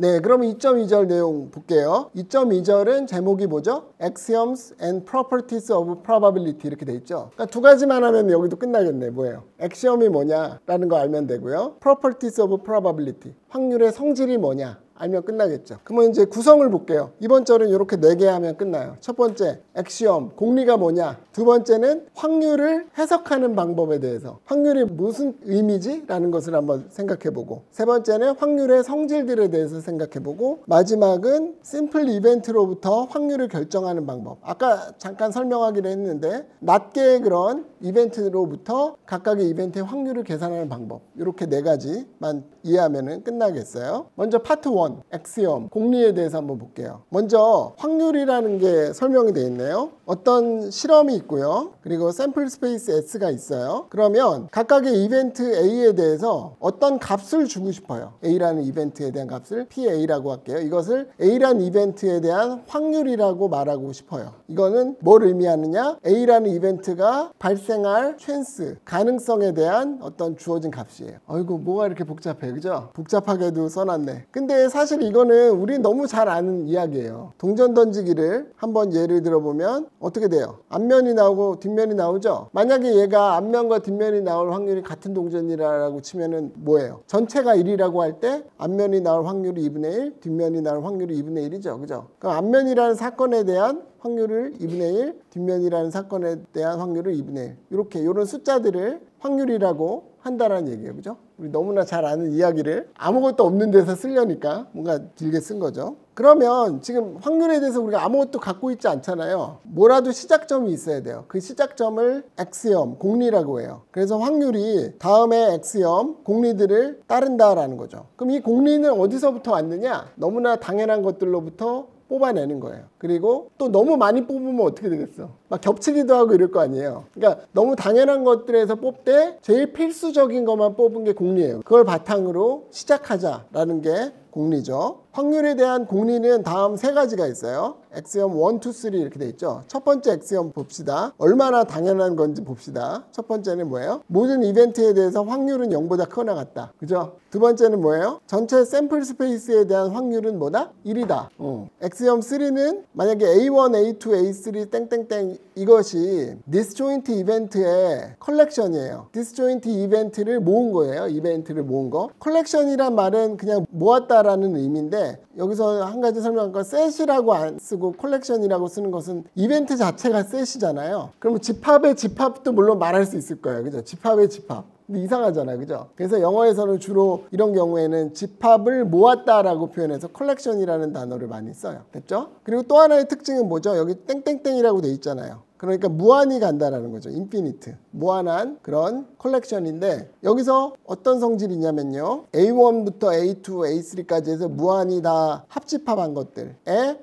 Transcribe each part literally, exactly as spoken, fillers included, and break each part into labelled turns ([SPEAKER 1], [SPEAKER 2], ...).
[SPEAKER 1] 네, 그럼 이 점 이 절 내용 볼게요. 이 점 이 절은 제목이 뭐죠? Axioms and Properties of Probability 이렇게 돼 있죠. 그러니까 두 가지만 하면 여기도 끝나겠네. 뭐예요? 액시엄이 뭐냐라는 거 알면 되고요. Properties of Probability, 확률의 성질이 뭐냐 알면 끝나겠죠. 그러면 이제 구성을 볼게요. 이번 절은 이렇게 네 개 하면 끝나요. 첫 번째, 액시엄, 공리가 뭐냐. 두 번째는 확률을 해석하는 방법에 대해서, 확률이 무슨 의미지? 라는 것을 한번 생각해보고, 세 번째는 확률의 성질들에 대해서 생각해보고, 마지막은 심플 이벤트로부터 확률을 결정하는 방법. 아까 잠깐 설명하기로 했는데 낮게 그런 이벤트로부터 각각의 이벤트의 확률을 계산하는 방법, 이렇게 네 가지만 이해하면 끝나겠어요. 먼저 파트 일, 액시엄, 공리에 대해서 한번 볼게요. 먼저 확률이라는 게 설명이 되어 있네요. 어떤 실험이 있고요. 그리고 샘플 스페이스 S가 있어요. 그러면 각각의 이벤트 A에 대해서 어떤 값을 주고 싶어요. A라는 이벤트에 대한 값을 피에이라고 할게요. 이것을 A라는 이벤트에 대한 확률이라고 말하고 싶어요. 이거는 뭘 의미하느냐? A라는 이벤트가 발생할 찬스, 가능성에 대한 어떤 주어진 값이에요. 어이구, 뭐가 이렇게 복잡해, 그죠? 복잡하게도 써놨네. 근데 사실 이거는 우리 너무 잘 아는 이야기예요. 동전 던지기를 한번 예를 들어보면 어떻게 돼요? 앞면이 나오고 뒷면이 나오죠? 만약에 얘가 앞면과 뒷면이 나올 확률이 같은 동전이라고 치면은 뭐예요? 전체가 일이라고 할 때 앞면이 나올 확률이 이분의 일, 뒷면이 나올 확률이 이분의 일이죠. 그죠? 그럼 앞면이라는 사건에 대한 확률을 이분의 일, 뒷면이라는 사건에 대한 확률을 이분의 일. 이렇게 이런 숫자들을 확률이라고 한다라는 얘기예요. 그죠? 우리 너무나 잘 아는 이야기를 아무것도 없는 데서 쓰려니까 뭔가 길게 쓴 거죠. 그러면 지금 확률에 대해서 우리가 아무것도 갖고 있지 않잖아요. 뭐라도 시작점이 있어야 돼요. 그 시작점을 액시엄, 공리라고 해요. 그래서 확률이 다음에 액시엄, 공리들을 따른다라는 거죠. 그럼 이 공리는 어디서부터 왔느냐? 너무나 당연한 것들로부터 뽑아내는 거예요. 그리고 또 너무 많이 뽑으면 어떻게 되겠어? 막 겹치기도 하고 이럴 거 아니에요. 그러니까 너무 당연한 것들에서 뽑되 제일 필수적인 것만 뽑은 게 공리예요. 그걸 바탕으로 시작하자라는 게 공리죠. 확률에 대한 공리는 다음 세 가지가 있어요. 액시엄 일, 이, 삼 이렇게 돼 있죠. 첫 번째 액시엄 봅시다. 얼마나 당연한 건지 봅시다. 첫 번째는 뭐예요? 모든 이벤트에 대해서 확률은 영보다 크거나 같다. 그죠? 두 번째는 뭐예요? 전체 샘플 스페이스에 대한 확률은 뭐다? 일이다. 어. 액시엄 삼은 만약에 에이 원, 에이 투, 에이 쓰리 땡땡땡 이것이 디스조인트 이벤트의 컬렉션이에요. 디스조인트 이벤트를 모은 거예요. 이벤트를 모은 거. 컬렉션이란 말은 그냥 모았다라는 의미인데 여기서 한 가지 설명할 건 셋이라고 안 쓰고 컬렉션이라고 쓰는 것은 이벤트 자체가 셋이잖아요. 그러면 집합의 집합도 물론 말할 수 있을 거예요. 그죠? 집합의 집합. 근데 이상하잖아요. 그죠? 그래서 영어에서는 주로 이런 경우에는 집합을 모았다라고 표현해서 컬렉션이라는 단어를 많이 써요. 됐죠? 그리고 또 하나의 특징은 뭐죠? 여기 땡땡땡이라고 돼 있잖아요. 그러니까 무한히 간다라는 거죠. 인피니트. 무한한 그런 컬렉션인데 여기서 어떤 성질이 있냐면요. 에이 원부터 에이 투, 에이 쓰리까지 해서 무한히 다 합집합한 것들의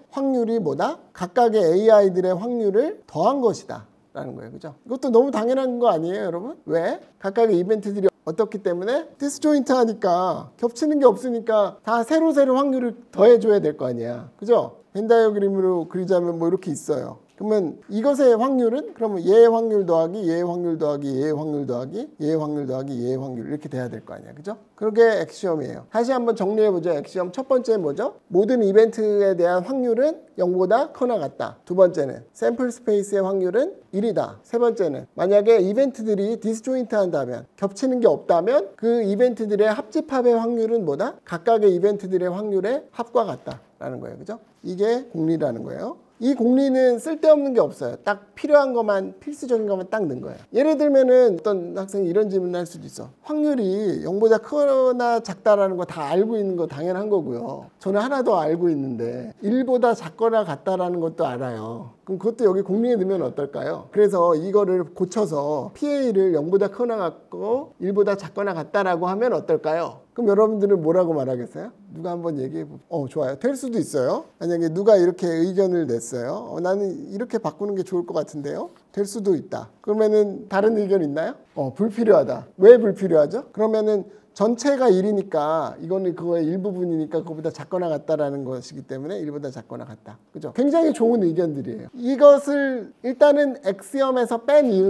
[SPEAKER 1] 확률이 뭐다? 각각의 에이아이들의 확률을 더한 것이다. 라는 거예요. 그죠? 이것도 너무 당연한 거 아니에요, 여러분? 왜? 각각의 이벤트들이 어떻기 때문에 디스조인트 하니까 겹치는 게 없으니까 다 새로 새로 확률을 더해줘야 될 거 아니야. 그죠? 벤 다이어그램으로 그리자면 뭐 이렇게 있어요. 그러면 이것의 확률은 그러면 얘의 확률 더하기 얘의 확률 더하기 얘의 확률 더하기 얘의 확률 더하기 얘의 확률 이렇게 돼야 될 거 아니야. 그죠? 그게 액시엄이에요. 다시 한번 정리해보죠. 액시엄 첫 번째 뭐죠? 모든 이벤트에 대한 확률은 영보다 크거나 같다. 두 번째는 샘플 스페이스의 확률은 일이다. 세 번째는 만약에 이벤트들이 디스조인트 한다면 겹치는 게 없다면 그 이벤트들의 합집합의 확률은 뭐다? 각각의 이벤트들의 확률의 합과 같다. 라는 거예요. 그죠? 이게 공리라는 거예요. 이 공리는 쓸데없는 게 없어요. 딱 필요한 것만, 필수적인 것만 딱 넣은 거예요. 예를 들면은 어떤 학생이 이런 질문을 할 수도 있어. 확률이 영보다 크거나 작다라는 거 다 알고 있는 거 당연한 거고요. 저는 하나도 알고 있는데 일보다 작거나 같다라는 것도 알아요. 그럼 그것도 여기 공리에 넣으면 어떨까요? 그래서 이거를 고쳐서 피에이를 영보다 크거나 같고 일보다 작거나 같다라고 하면 어떨까요? 그럼 여러분들은 뭐라고 말하겠어요? 누가 한번 얘기해 보. 어, 좋아요. 될 수도 있어요. 만약에 누가 이렇게 의견을 냈어요. 어, 나는 이렇게 바꾸는 게 좋을 것 같은데요. 될 수도 있다. 그러면은 다른 의견 있나요? 어, 불필요하다. 왜 불필요하죠? 그러면은 전체가 일이니까 이거는 그거의 일부분이니까 그거보다 작거나 같다라는 것이기 때문에 일보다 작거나 같다. 그죠? 굉장히 좋은 의견들이에요. 이것을 일단은 액시엄에서 뺀 이유는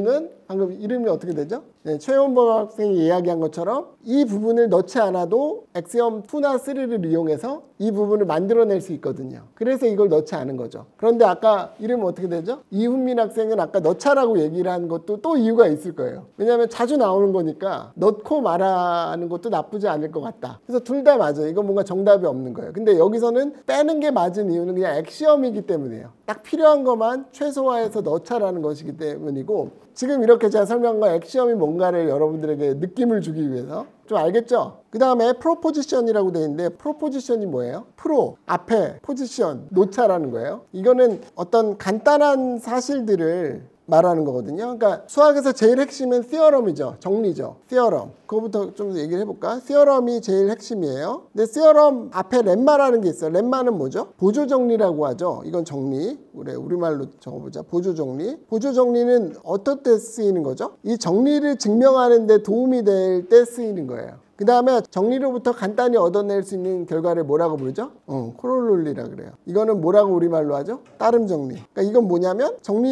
[SPEAKER 1] 방금 이름이 어떻게 되죠? 네, 최원범 학생이 이야기한 것처럼 이 부분을 넣지 않아도 엑시엄 이나 삼을 이용해서 이 부분을 만들어낼 수 있거든요. 그래서 이걸 넣지 않은 거죠. 그런데 아까 이름은 어떻게 되죠? 이훈민 학생은 아까 넣자라고 얘기를 한 것도 또 이유가 있을 거예요. 왜냐하면 자주 나오는 거니까 넣고 말하는 것도 나쁘지 않을 것 같다. 그래서 둘 다 맞아요. 이건 뭔가 정답이 없는 거예요. 근데 여기서는 빼는 게 맞은 이유는 그냥 엑시엄이기 때문이에요. 딱 필요한 것만 최소화해서 넣자라는 것이기 때문이고, 지금 이렇게 제가 설명한 건 엑시엄이 뭔가를 여러분들에게 느낌을 주기 위해서 좀 알겠죠? 그 다음에 프로포지션이라고 되어 있는데, 프로포지션이 뭐예요? 프로, 앞에, 포지션, 놓자라는 거예요. 이거는 어떤 간단한 사실들을 말하는 거거든요. 그러니까 수학에서 제일 핵심은 theorem이죠. 정리죠. theorem. 그거부터 좀 얘기를 해볼까? theorem이 제일 핵심이에요. 근데 theorem 앞에 렘마라는 게 있어요. 렘마는 뭐죠? 보조정리라고 하죠. 이건 정리. 그래, 우리말로 적어보자. 보조정리. 보조정리는 어떨 때 쓰이는 거죠? 이 정리를 증명하는 데 도움이 될 때 쓰이는 거예요. 그 다음에 정리로부터 간단히 얻어낼 수 있는 결과를 뭐라고 부르죠? 어, 코롤롤리라 그래요. 이거는 뭐라고 우리말로 하죠? 따름 정리. 그러니까 이건 뭐냐면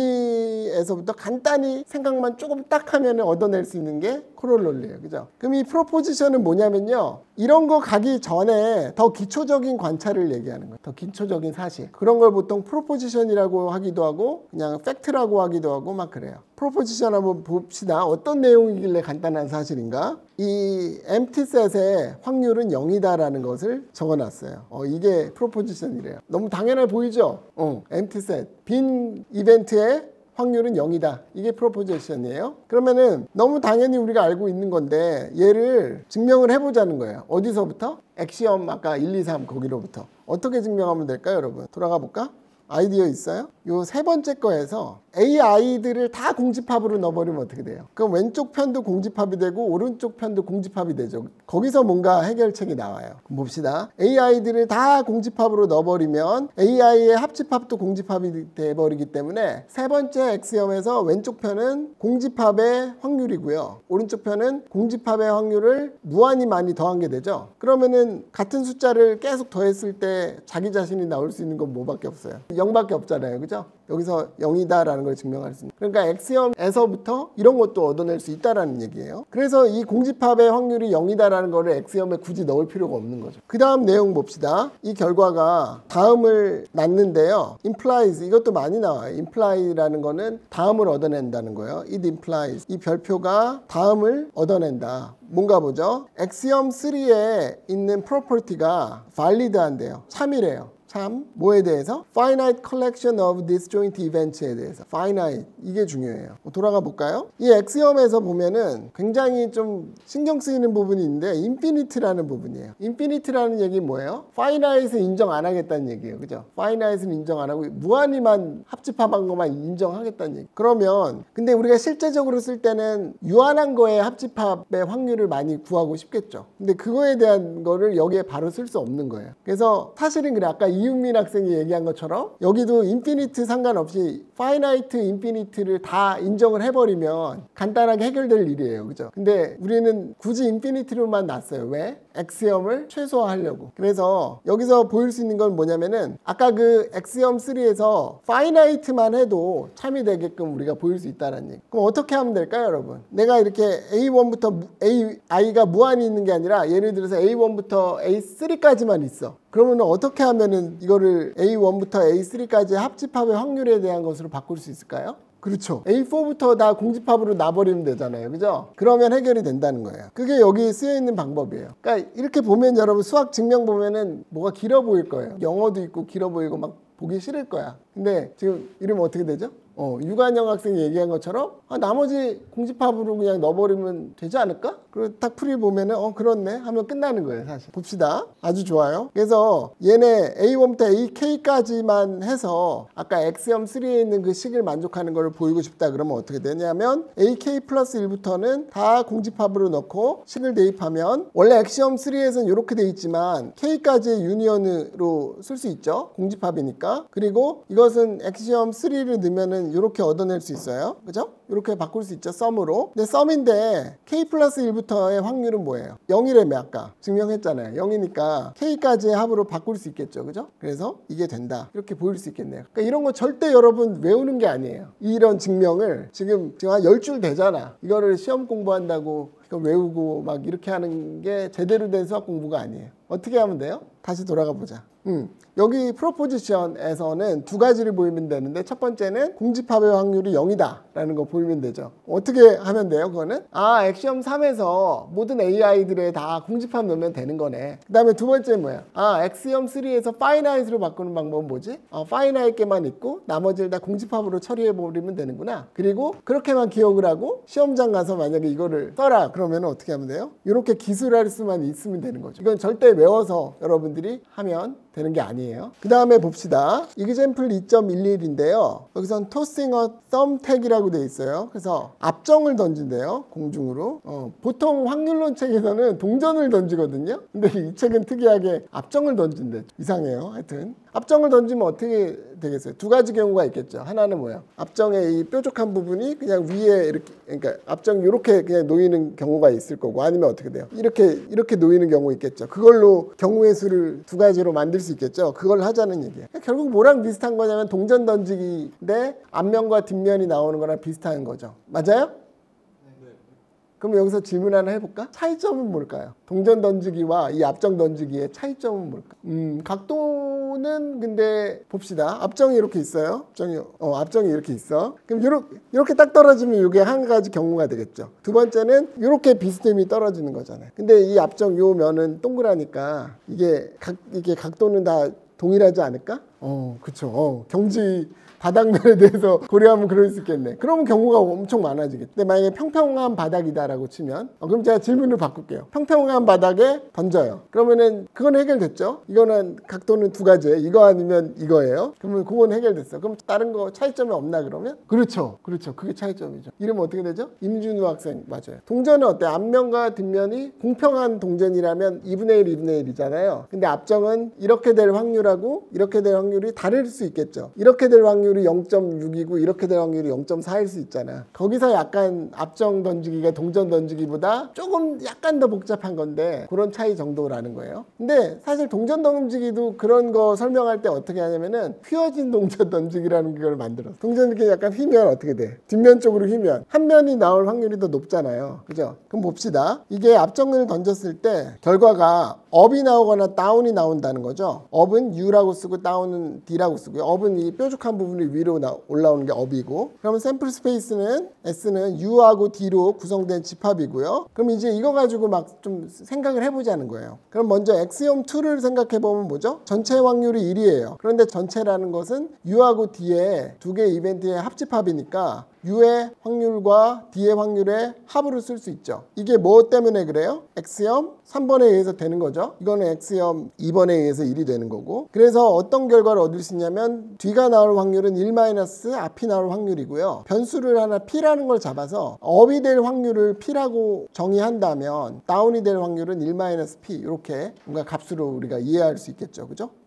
[SPEAKER 1] 정리에서부터 간단히 생각만 조금 딱 하면 얻어낼 수 있는 게 코롤롤리예요. 그죠? 그럼 이 프로포지션은 뭐냐면요, 이런 거 가기 전에 더 기초적인 관찰을 얘기하는 거예요. 더 기초적인 사실. 그런 걸 보통 프로포지션이라고 하기도 하고 그냥 팩트라고 하기도 하고 막 그래요. 프로포지션 한번 봅시다. 어떤 내용이길래 간단한 사실인가? 이 empty set의 확률은 영이다라는 것을 적어놨어요. 어, 이게 프로포지션이래요. 너무 당연해 보이죠? 어, empty set. 빈 이벤트의 확률은 영이다. 이게 프로포지션이에요. 그러면은 너무 당연히 우리가 알고 있는 건데 얘를 증명을 해보자는 거예요. 어디서부터? 엑시엄 아까 일, 이, 삼 거기로부터. 어떻게 증명하면 될까요, 여러분? 돌아가 볼까? 아이디어 있어요? 요 세 번째 거에서 에이아이들을 다 공집합으로 넣어버리면 어떻게 돼요? 그럼 왼쪽 편도 공집합이 되고 오른쪽 편도 공집합이 되죠. 거기서 뭔가 해결책이 나와요. 그럼 봅시다. 에이아이들을 다 공집합으로 넣어버리면 에이아이의 합집합도 공집합이 돼버리기 때문에 세 번째 엑시엄에서 왼쪽 편은 공집합의 확률이고요, 오른쪽 편은 공집합의 확률을 무한히 많이 더한 게 되죠. 그러면은 같은 숫자를 계속 더했을 때 자기 자신이 나올 수 있는 건 뭐밖에 없어요? 영밖에 없잖아요. 그죠? 여기서 영이다라는 걸 증명할 수 있는. 그러니까 엑시엄에서부터 이런 것도 얻어낼 수 있다라는 얘기예요. 그래서 이 공집합의 확률이 영이다라는 거를 엑시엄에 굳이 넣을 필요가 없는 거죠. 그 다음 내용 봅시다. 이 결과가 다음을 낳는데요. implies, 이것도 많이 나와요. imply라는 거는 다음을 얻어낸다는 거예요. it implies. 이 별표가 다음을 얻어낸다. 뭔가 보죠? 엑시엄 삼에 있는 프로퍼티가 valid한데요. 참이래요. 참, 뭐에 대해서? finite collection of disjoint events에 대해서. finite, 이게 중요해요. 돌아가 볼까요? 이 엑시엄에서 보면은 굉장히 좀 신경 쓰이는 부분이 있는데 infinite라는 부분이에요. infinite라는 얘기는 뭐예요? finite을 인정 안 하겠다는 얘기예요. 그죠? finite을 인정 안 하고 무한히만 합집합한 것만 인정하겠다는 얘기. 그러면 근데 우리가 실제적으로 쓸 때는 유한한 거에 합집합의 확률을 많이 구하고 싶겠죠. 근데 그거에 대한 거를 여기에 바로 쓸 수 없는 거예요. 그래서 사실은 그래, 아까 이윤민 학생이 얘기한 것처럼 여기도 인피니트 상관없이 파이나이트 인피니트를 다 인정을 해버리면 간단하게 해결될 일이에요. 그죠? 근데 우리는 굳이 인피니트로만 놨어요. 왜? 엑시엄을 최소화하려고. 그래서 여기서 보일 수 있는 건 뭐냐면은 아까 그 엑시엄 삼에서 파이나이트만 해도 참이 되게끔 우리가 보일 수 있다는 얘기. 그럼 어떻게 하면 될까요, 여러분? 내가 이렇게 에이 원부터 에이아이가 무한히 있는 게 아니라 예를 들어서 에이 원부터 에이 쓰리까지만 있어. 그러면 어떻게 하면은 이거를 에이 원부터 에이 쓰리까지의 합집합의 확률에 대한 것으로 바꿀 수 있을까요? 그렇죠. 에이 포부터 다 공집합으로 놔버리면 되잖아요. 그죠? 그러면 해결이 된다는 거예요. 그게 여기 쓰여있는 방법이에요. 그러니까 이렇게 보면 여러분 수학 증명 보면은 뭐가 길어 보일 거예요. 영어도 있고 길어 보이고 막 보기 싫을 거야. 근데 지금 이러면 어떻게 되죠? 어, 유관영 학생이 얘기한 것처럼 아, 나머지 공집합으로 그냥 넣어버리면 되지 않을까? 그리고 딱 풀이 보면은 어 그렇네 하면 끝나는 거예요. 사실 봅시다. 아주 좋아요. 그래서 얘네 에이 원부터 에이 케이까지만 해서 아까 엑시엄 삼에 있는 그 식을 만족하는 걸 보이고 싶다 그러면 어떻게 되냐면 에이 케이 플러스 일부터는 다 공집합으로 넣고 식을 대입하면 원래 엑시엄 삼에서는 이렇게 돼 있지만 K까지의 유니언으로 쓸 수 있죠. 공집합이니까. 그리고 이것은 엑시엄 삼을 넣으면은 이렇게 얻어낼 수 있어요. 그죠? 이렇게 바꿀 수 있죠. 썸으로. 근데 썸인데 K 플러스 일부터 K부터의 확률은 뭐예요? 영이라며 아까 증명했잖아요. 영이니까 K까지의 합으로 바꿀 수 있겠죠. 그죠? 그래서 이게 된다. 이렇게 보일 수 있겠네요. 그러니까 이런 거 절대 여러분 외우는 게 아니에요. 이런 증명을 지금 지금 한 열 줄 되잖아. 이거를 시험 공부한다고 이거 외우고 막 이렇게 하는 게 제대로 된 수학 공부가 아니에요. 어떻게 하면 돼요? 다시 돌아가 보자. 음, 여기 프로포지션에서는 두 가지를 보이면 되는데 첫 번째는 공집합의 확률이 영이다 라는 거 보이면 되죠. 어떻게 하면 돼요? 그거는 아 엑시엄 삼에서 모든 에이아이들에 다 공집합 넣으면 되는 거네. 그 다음에 두 번째는 뭐야? 아 엑시엄 삼에서 파이나잇으로 바꾸는 방법은 뭐지? 어, 파이나잇게만 있고 나머지를 다 공집합으로 처리해버리면 되는구나. 그리고 그렇게만 기억을 하고 시험장 가서 만약에 이거를 써라 그러면 어떻게 하면 돼요? 이렇게 기술할 수만 있으면 되는 거죠. 이건 절대 외워서 여러분들이 하면 되는 게 아니에요. 그 다음에 봅시다. example 이 점 일일인데요. 여기선 tossing a thumbtack이라고 돼 있어요. 그래서 압정을 던진대요. 공중으로. 어, 보통 확률론 책에서는 동전을 던지거든요. 근데 이 책은 특이하게 압정을 던진대. 이상해요. 하여튼 압정을 던지면 어떻게 되겠어요? 두 가지 경우가 있겠죠. 하나는 뭐예요? 압정의 이 뾰족한 부분이 그냥 위에 이렇게, 그러니까 압정이 이렇게 그냥 놓이는 경우가 있을 거고, 아니면 어떻게 돼요? 이렇게 이렇게 놓이는 경우 있겠죠. 그걸로 경우의 수를 두 가지로 만들 수 있겠죠. 그걸 하자는 얘기예요. 결국 뭐랑 비슷한 거냐면 동전 던지기인데 앞면과 뒷면이 나오는 거랑 비슷한 거죠. 맞아요? 그럼 여기서 질문 하나 해볼까? 차이점은 뭘까요? 동전 던지기와 이 압정 던지기의 차이점은 뭘까? 음, 각도는 근데 봅시다. 압정이 이렇게 있어요. 압정이, 어, 압정이 이렇게 있어. 그럼 이렇게, 이렇게 딱 떨어지면 이게 한 가지 경우가 되겠죠. 두 번째는 이렇게 비스듬히 떨어지는 거잖아요. 근데 이 압정 요 면은 동그라니까 이게 각, 이게 각도는 다 동일하지 않을까? 어, 그쵸. 어, 경지 바닥면에 대해서 고려하면 그럴 수 있겠네. 그러면 경우가 엄청 많아지겠죠. 근데 만약에 평평한 바닥이다라고 치면 어, 그럼 제가 질문을 바꿀게요. 평평한 바닥에 던져요. 그러면은 그건 해결됐죠. 이거는 각도는 두 가지예요. 이거 아니면 이거예요. 그러면 그건 해결됐어. 그럼 다른 거 차이점이 없나 그러면? 그렇죠. 그렇죠. 그게 차이점이죠. 이름은 어떻게 되죠? 임준우 학생 맞아요. 동전은 어때? 앞면과 뒷면이 공평한 동전이라면 이분의 일, 이분의 일이잖아요. 근데 압정은 이렇게 될 확률하고 이렇게 될 확률이 다를 수 있겠죠. 이렇게 될 확률이 영 점 육이고 이렇게 될 확률이 영 점 사일 수 있잖아. 거기서 약간 압정 던지기가 동전 던지기보다 조금 약간 더 복잡한 건데 그런 차이 정도라는 거예요. 근데 사실 동전 던지기도 그런 거 설명할 때 어떻게 하냐면은 휘어진 동전 던지기라는 걸 만들었어. 동전 이렇게 약간 휘면 어떻게 돼? 뒷면 쪽으로 휘면 한 면이 나올 확률이 더 높잖아요. 그죠? 그럼 봅시다. 이게 압정을 던졌을 때 결과가 업이 나오거나 다운이 나온다는 거죠. 업은 U라고 쓰고 다운은 D라고 쓰고요. 업은 이 뾰족한 부분이 위로 나, 올라오는 게 업이고, 그러면 샘플 스페이스는 S는 U하고 D로 구성된 집합이고요. 그럼 이제 이거 가지고 막 좀 생각을 해보자는 거예요. 그럼 먼저 엑시엄 이를 생각해보면 뭐죠? 전체 확률이 일이에요. 그런데 전체라는 것은 U하고 D의 두 개의 이벤트의 합집합이니까 U의 확률과 D의 확률의 합으로 쓸 수 있죠. 이게 뭐 때문에 그래요? 엑시엄 삼 번에 의해서 되는 거죠. 이거는 엑시엄 이 번에 의해서 일이 되는 거고. 그래서 어떤 결과를 얻을 수 있냐면 뒤가 나올 확률은 일 마이너스 앞이 나올 확률이고요. 변수를 하나 P라는 걸 잡아서 업이 될 확률을 P라고 정의한다면 다운이 될 확률은 일 마이너스 P 이렇게 뭔가 값으로 우리가 이해할 수 있겠죠. 그죠?